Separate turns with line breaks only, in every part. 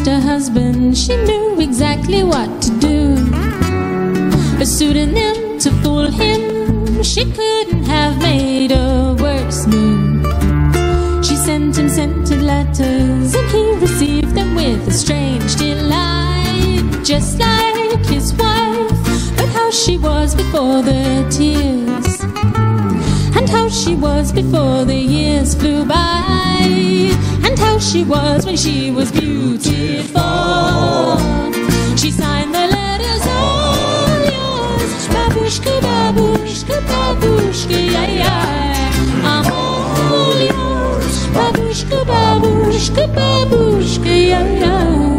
lost a husband, she knew exactly what to do. A pseudonym to fool him, she couldn't have made a worse move. She sent him scented letters, and he received them with a strange delight, just like his wife. But how she was before the tears, and how she was before the years flew by, and how she was when she was beautiful. She signed the letters, all yours, Babooshka, Babooshka, Babooshka, yeah, yeah. I'm all yours, Babooshka, Babooshka, Babooshka, yeah, yeah.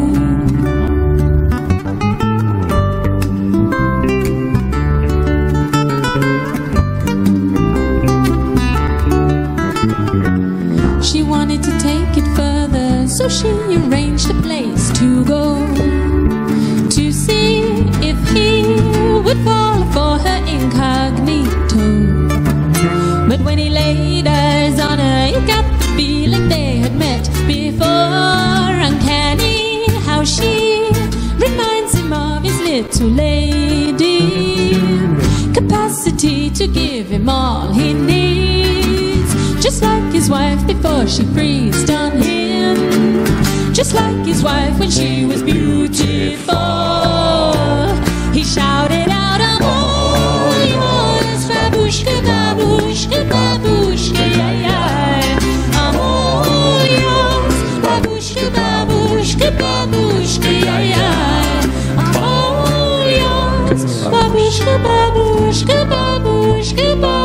She wanted to take it further, so she arranged a place to go, to see if he would fall for her incognito. But when he laid eyes on her, you got the feeling they had met before. Uncanny how she reminds him of his little lady, capacity to give him all he needs, just like his wife before she freezed on him, just like his wife when she was beautiful. He shouted out, I'm all yours, Babooshka, Babooshka, Babooshka, yeah, yeah. I'm all yours, Babooshka, Babooshka, Babooshka, yeah, yeah. I'm all yours, Babooshka, Babooshka, Babooshka, Babooshka.